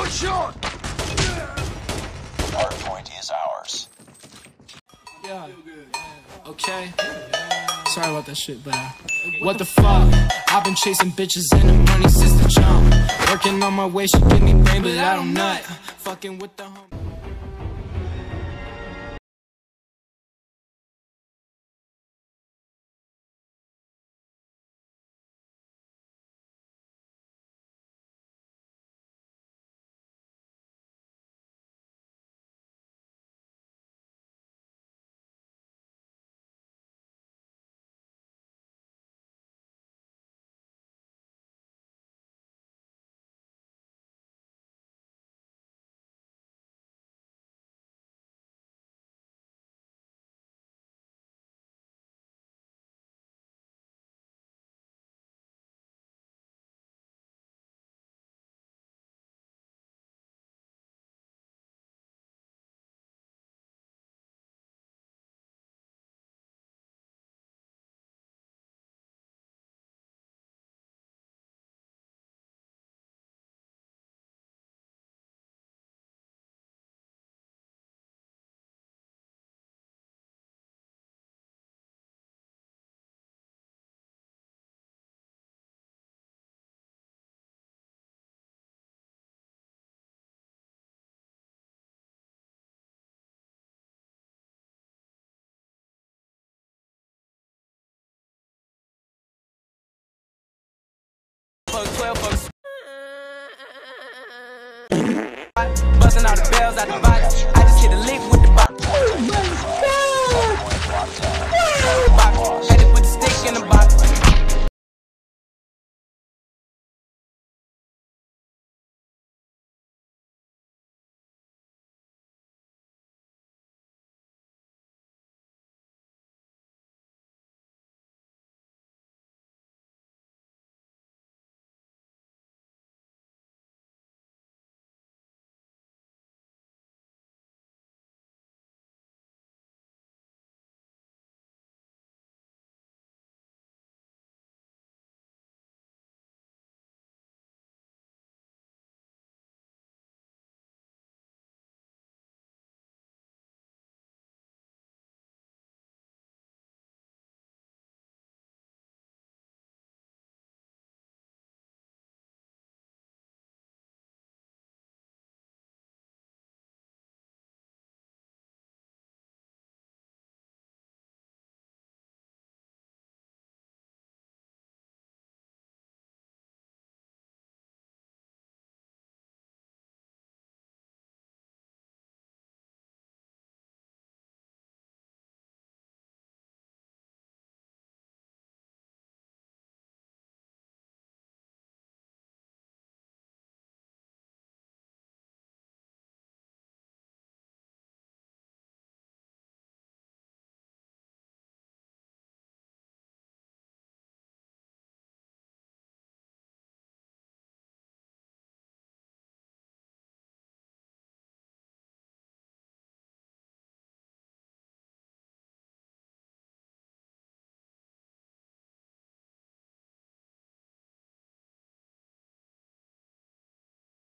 One shot! Hardpoint is ours. Yeah. Okay. Sorry about that shit, but what the fuck? I've been chasing bitches and the money since the jump. Working on my way, she give me brain, but I don't nut. Fucking with the home. Busting all the bells out the box. I just hit a lick.